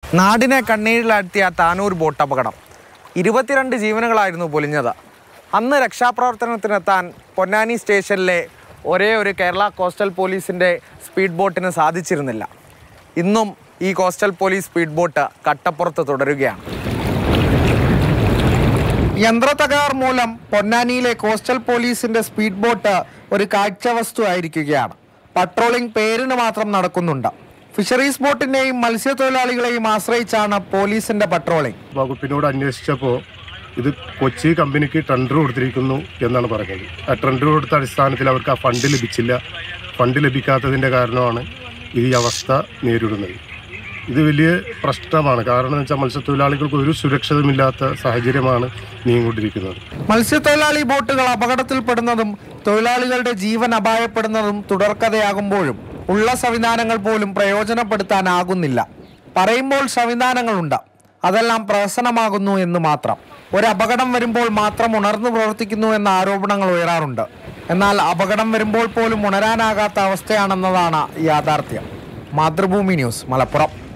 നാടിനെ കണ്ണീരിലാഴ്ത്തിയ താനൂർ ബോട്ട് അപകടം. 22 ജീവനുകളായിരുന്നു പൊലിഞ്ഞത്. അന്ന് രക്ഷാപ്രവർത്തനത്തിനെത്താൻ പൊന്നാനി സ്റ്റേഷനിലെ ഒരേ ഒരു കേരള കോസ്റ്റൽ പോലീസിൻ്റെ സ്പീഡ് ബോട്ടിന് സാധിച്ചിരുന്നില്ല. ഇന്നും ഈ കോസ്റ്റൽ പോലീസ് സ്പീഡ് ബോട്ട് കട്ടപ്പുറത്ത് തുടരുകയാണ്. യന്ത്രത്തകരാർ മൂലം പൊന്നാനിയിലെ കോസ്റ്റൽ പോലീസിൻ്റെ സ്പീഡ് ബോട്ട് ഒരു കാഴ്ചവസ്തു ആയിരിക്കുകയാണ്. പട്രോളിംഗ് പേരിന് മാത്രം നടക്കുന്നുണ്ട്. ഫിഷറീസ് ബോട്ടിനെയും മത്സ്യത്തൊഴിലാളികളെയും ആശ്രയിച്ചാണ് പോലീസിന്റെ പട്രോളിംഗ്. വകുപ്പിനോട് അന്വേഷിച്ചപ്പോൾ ഇത് കൊച്ചി കമ്പനിക്ക് ടെൻഡർ കൊടുത്തിരിക്കുന്നു എന്നാണ് പറഞ്ഞത്. ആ ടെൻഡർ കൊടുത്ത അടിസ്ഥാനത്തിൽ അവർക്ക് ആ ഫണ്ട് ലഭിച്ചില്ല. ഫണ്ട് ലഭിക്കാത്തതിൻ്റെ കാരണമാണ് ഈ അവസ്ഥ നേരിടുന്നത്. ഇത് വലിയ പ്രശ്നമാണ്. കാരണം എന്ന് വെച്ചാൽ മത്സ്യത്തൊഴിലാളികൾക്ക് ഒരു സുരക്ഷിതമില്ലാത്ത സാഹചര്യമാണ് നീങ്ങിക്കൊണ്ടിരിക്കുന്നത്. മത്സ്യത്തൊഴിലാളി ബോട്ടുകൾ അപകടത്തിൽപ്പെടുന്നതും തൊഴിലാളികളുടെ ജീവൻ അപായപ്പെടുന്നതും തുടർക്കഥയാകുമ്പോഴും ഉള്ള സംവിധാനങ്ങൾ പോലും പ്രയോജനപ്പെടുത്താനാകുന്നില്ല. പറയുമ്പോൾ സംവിധാനങ്ങളുണ്ട്, അതെല്ലാം പ്രഹസനമാകുന്നു എന്ന് മാത്രം. ഒരു അപകടം വരുമ്പോൾ മാത്രം ഉണർന്നു പ്രവർത്തിക്കുന്നു എന്ന ആരോപണങ്ങൾ ഉയരാറുണ്ട്. എന്നാൽ അപകടം വരുമ്പോൾ പോലും ഉണരാനാകാത്ത അവസ്ഥയാണെന്നതാണ് യാഥാർത്ഥ്യം. മാതൃഭൂമി ന്യൂസ്, മലപ്പുറം.